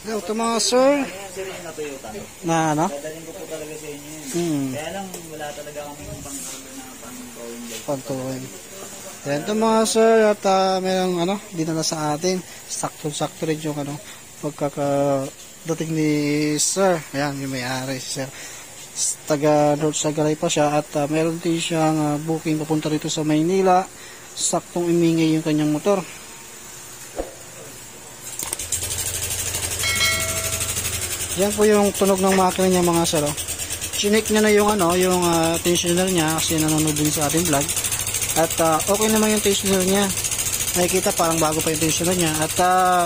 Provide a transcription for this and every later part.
Ito mga sir. Na ano? Dadalhin ko po talaga sa inyo yun. Kaya lang wala talaga kami yung pang-towing. Yan ito mga sir. At mayroong ano, dinala sa atin. Sakto-sakto rin yung ano, pagkakadating ni sir. Ayan, yung may-ari si sir. Taga North Sagaray pa siya. At meron din siyang booking papunta rito sa Maynila. Saktong imingay yung kanyang motor. Yan po yung tunog ng makina niya mga sir. Chinik niya na yung ano, yung tensioner niya kasi nanonood din sa ating vlog. At okay naman yung tensioner niya. Nakikita parang bago pa yung tensioner niya. At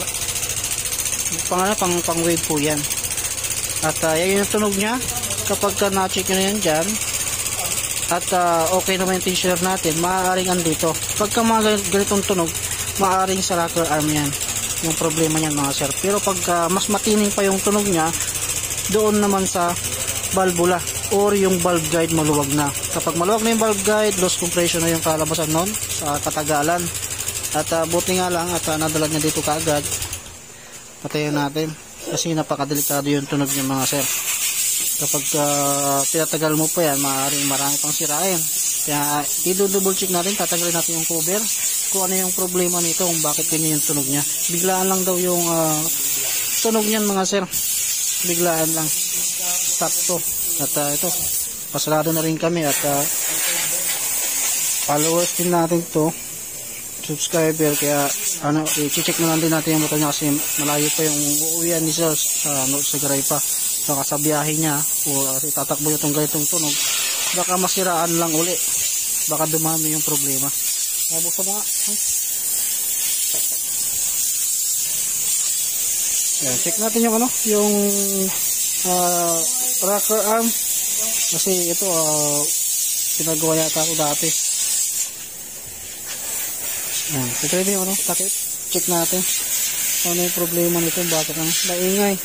pang wave po yan. At yan yung tunog niya. Kapag na-check nyo na yan dyan. At okay naman yung tensioner natin. Maaaring andito. Pagka mga ganitong tunog, maaaring sa rocker arm yan yung problema niyan mga sir. Pero pag mas matining pa yung tunog niya, doon naman sa valvula or yung valve guide maluwag na. Kapag maluwag na yung valve guide, loss compression na yung kalabasan nun sa katagalan. At buti nga lang at nadala niya dito kaagad. Patayin natin kasi napakadelikado yung tunog niya mga sir. Kapag tinatagal mo pa yan, maaaring marami pang sirain. Kaya i-double check natin, tatanggalin natin yung cover kung ano yung problema nito, kung bakit ganyan yung tunog niya. Biglaan lang daw yung tunog niyan mga sir. Biglaan lang. Sakto. At ito, pasarado na rin kami at followers din natin to, subscriber, kaya ano, i-check na lang din natin yung motor niya kasi malayo pa yung uuwian ni sir sa North Sagaray pa. Baka sa biyahe niya o tatakbo niya itong ganitong tunog, baka masiraan lang uli, baka dumami yung problema. Kaya buksan mo nga. Yan, check natin yung ano, yung rocker arm kasi ito pinagawa yata ako dati. Yan, tignan mo yung ano, takip. Check natin ano yung problema nito, bakit ang maingay.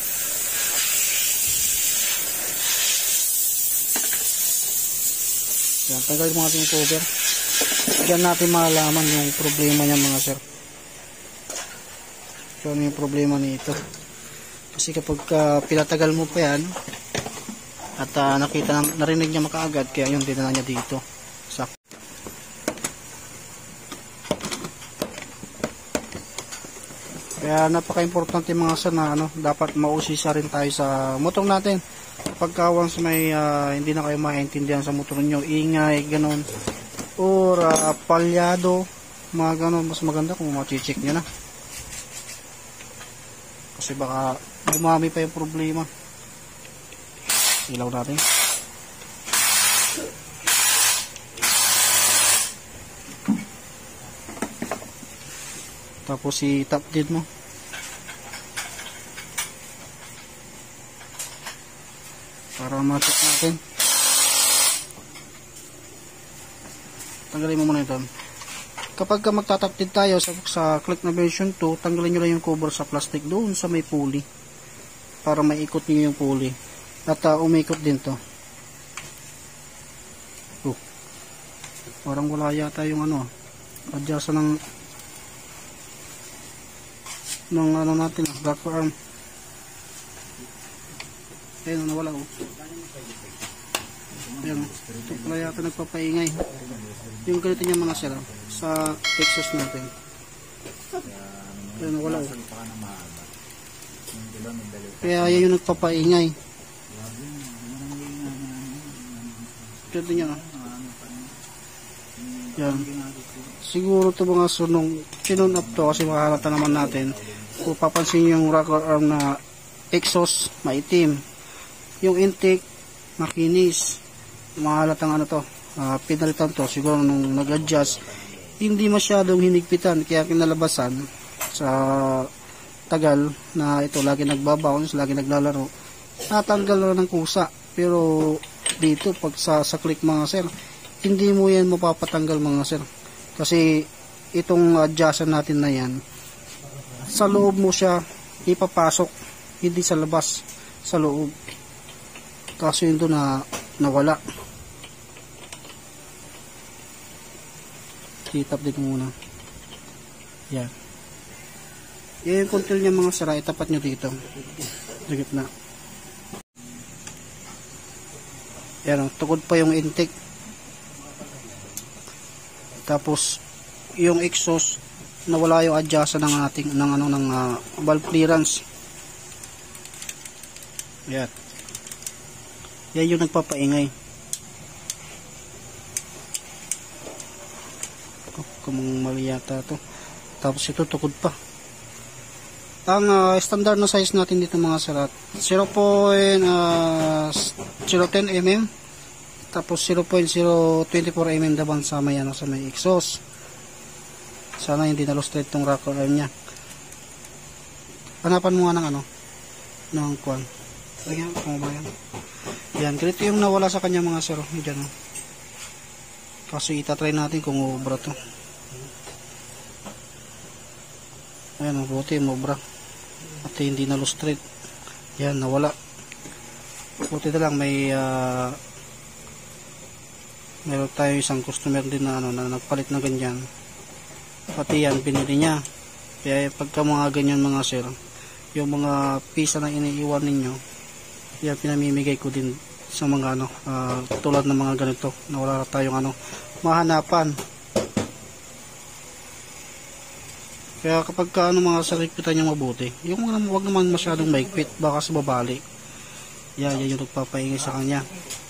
Yan, tanggalin mo natin yung cover. Diyan natin malalaman yung problema niya mga sir. So, ano yung problema nito? Kasi kapag pinatagal mo pa yan at narinig niya makaagad, kaya yun dinala niya dito. Sakto. Kaya napaka-importante mga sir na ano, dapat mausisa rin tayo sa motor natin. Pagka once may hindi na kayo maintindihan sa motor niyo, ingay, ganun, or palyado, mga ganun, mas maganda kung ma-check nyo na. Kasi baka dumami pa yung problema. Ilaw natin. Tapos i-top dead mo. Para ma-check natin. Tanggalin mo muna ito. Kapag magtatap din tayo sa click na version 2, tanggalin nyo lang yung cover sa plastic doon sa may pulley para maikot nyo yung pulley at umikot din to. Parang wala yata yung ano, adjust ng ano natin, rocker arm. Ayun, nawala Ayan, ito pala yata nagpapaingay yung ganito niya mga sir sa exhaust natin. Ayan, wala kaya yan yung nagpapaingay. Ganito niya yan. Siguro ito mga sunong chinun up to kasi makahalata naman natin. Kung papansin yung rocker arm na exhaust maitim, yung intake makinis, mahalatang ano to, pinalitan to siguro nung nag-adjust, hindi masyadong hinigpitan, kaya kinalabasan sa tagal na ito lagi nagbabounce, lagi naglalaro, natanggal na ng kusa. Pero dito pag sa click mga sir, hindi mo yan mapapatanggal mga sir, kasi itong adjustan natin na yan, sa loob mo siya ipapasok, hindi sa labas, sa loob. Kaso yun doon na nawala. Kitap din muna. Yan. Yan yung control niya mga sira, itapat nyo dito. Sa gitna. Yan o, tukod pa yung intake. Tapos, yung exhaust, nawala yung adjust ng ating, ng valve clearance. Yan. Yan yung nagpapaingay. Kung mali yata to. Tapos ito tukod pa. Ang standard na size natin dito mga sarat 0.010 mm tapos 0.024 mm daban sa may sa may exhaust. Sana hindi na straight tong rocker arm nya. Hanapan mo nga ng kwan. Ayan, kumabayan. Yan, ganito yung nawala sa kanya mga sir. Diyan. Kasi itatry natin kung ubra to. Ayan, buti mobra. At hindi na straight. Yan, nawala. Buti na lang meron tayo isang customer din na na nagpalit na ganyan. Pati yan binili niya. Kaya pagka mga ganyan mga sir, yung mga pisa na iniiwan ninyo, yan pinamimigay ko din sa mga tulad ng mga ganito na wala tayong mahanapan. Kaya kapag mga sarikpitan nyo mabuti, yung wag naman masyadong maigpit, baka sa babali. Yan yung nagpapaingay sa kanya.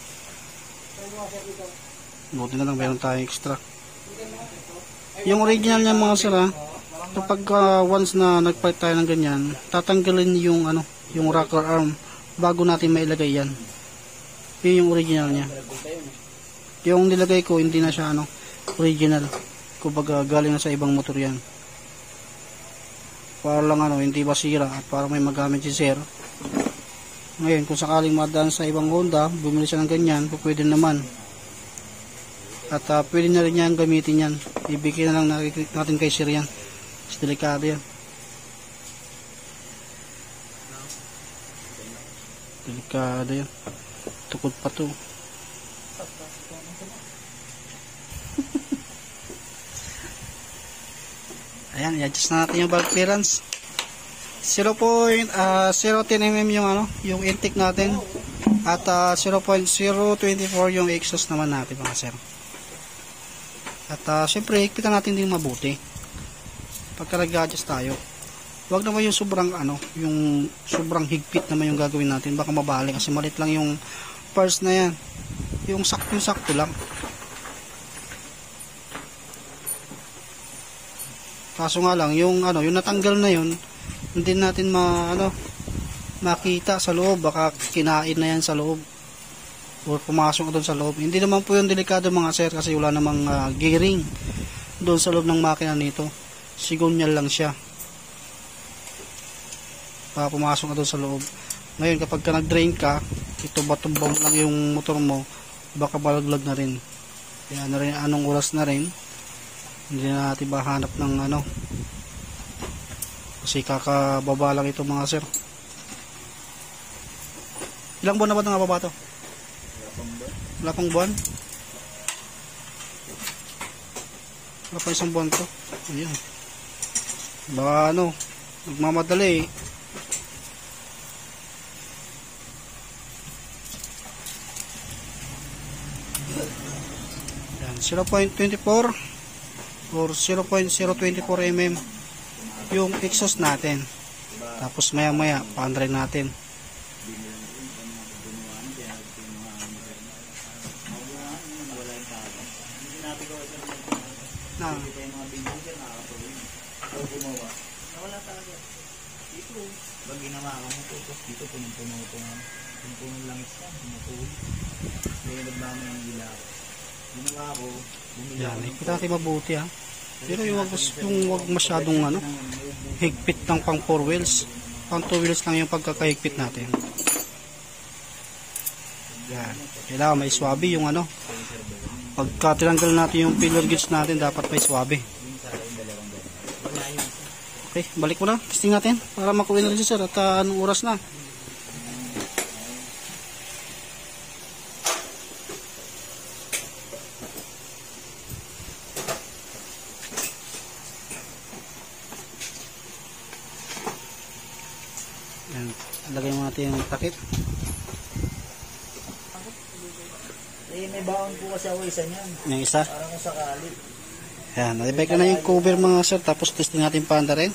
Buti na lang meron tayong extra. Yung original niya mga sira, kapag once na nagpalit tayo ng ganyan, tatanggalin yung yung rocker arm bago natin mailagay yan. Yun yung original niya. Yung nilagay ko hindi na siya original. Kumbaga galing na sa ibang motor yan. Para lang hindi masira at para may magamit si sir. Ngayon kung sakaling madaan sa ibang Honda, bumili siya ng ganyan, pwede naman. At pwede na rin yan gamitin yan. Ibigay na lang natin kay sir yan. Mas delikado yan. Delikado yan. Tukod pa to. Ayan, i-adjust na natin yung valve clearance. 0.010 mm yung intake natin. At 0.024 yung exhaust naman natin mga sir. At syempre, higpitan natin din mabuti. Pagka nag-adjust tayo. Huwag naman yung yung sobrang higpit naman yung gagawin natin. Baka mabali kasi malit lang yung parts na yan. Yung sakto lang. Kaso nga lang, yung natanggal na yun, hindi natin makita sa loob. Baka kinain na yan sa loob. O pumasok doon sa loob. Hindi naman po yung delikado mga sir kasi wala namang gearing doon sa loob ng makina nito. Sigunyal lang siya. Baka pumasok doon sa loob. Ngayon kapag nag-drain ka, ito batumbang lang yung motor mo, baka balaglag na rin. Kaya anong oras na rin, hindi na natin mahanap ng kasi kakababa lang ito mga sir. Ilang buwan na ba nababa to? Wala pang buwan? Wala pa isang buwan to. Ayan. Baka nagmamadali. Ayan, 0.24 or 0.024 mm yung exhaust natin. Tapos maya maya pa-andry natin. Nawala talaga. Dito, pag ginawa ko mo dito punong langis ka, pumupulo. Kaya nagdami ng ilaw. Ginawa ko, bumili ako. Yan, kita natin mabuti ha. Pero yung wag masyadong higpit ng pang 4 wheels. Pang 2 wheels lang yung pagkakahigpit natin. Yan. Kailangan may swabe yung pagka tinanggal natin yung pillar gauge natin, dapat may swabe. Okay, balik mo na. Testing natin para makuha na rin si sir at anong oras na. Yan. Lagay mo natin yung takip. Eh, may baon po kasi ako isa niyan. Yung isa. Parang kung sakali. Yan. Nalibay ko na yung cover mga sir. Tapos testing natin panda rin.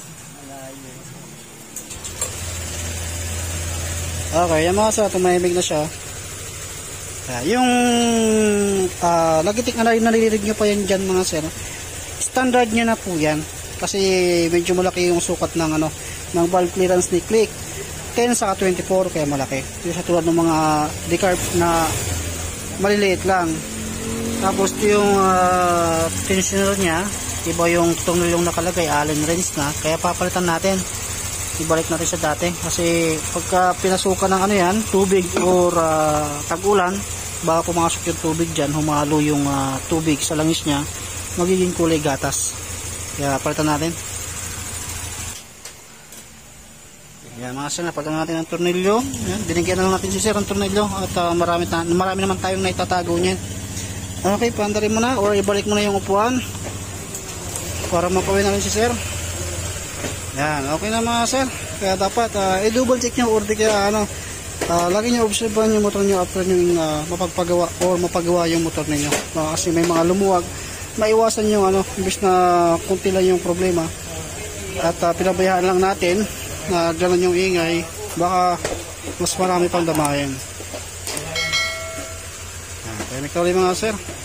Okay. Yan mga sir. Tumahimig na siya. Yung lagitik na narinig nyo pa yan dyan mga sir. Standard nyo na po yan. Kasi medyo malaki yung sukat ng ng valve clearance ni Click. 10 sa 24 kaya malaki. Yung sa tulad ng mga decarb na maliliit lang. Tapos yung tensioner niya, iba yung tunnel yung nakalagay, Allen wrench na. Kaya papalitan natin. Ibalik natin sa dati. Kasi pagka pinasukan ng yan, tubig or tag-ulan, baka pumasok yung tubig dyan, humalo yung tubig sa langis niya, magiging kulay gatas. Kaya palitan natin. Yan mga sir, napalitan natin ang tornilyo. Yan, binigyan na lang natin si sir ang tornilyo at marami naman tayong naitatago niyan. Okay, paandarin mo na or ibalik mo na yung upuan para makawin na rin si sir. Yan, okay na mga sir. Kaya dapat i-double check nyo or di kaya lagi nyo observehan yung motor nyo after nyo mapagpagawa or mapagawa yung motor ninyo. Kasi may mga lumuwag, maiwasan yung imbes na kunti lang yung problema at pinabayaan lang natin na gano'n yung ingay, baka mas marami pang damayan. Kaya may mga sir.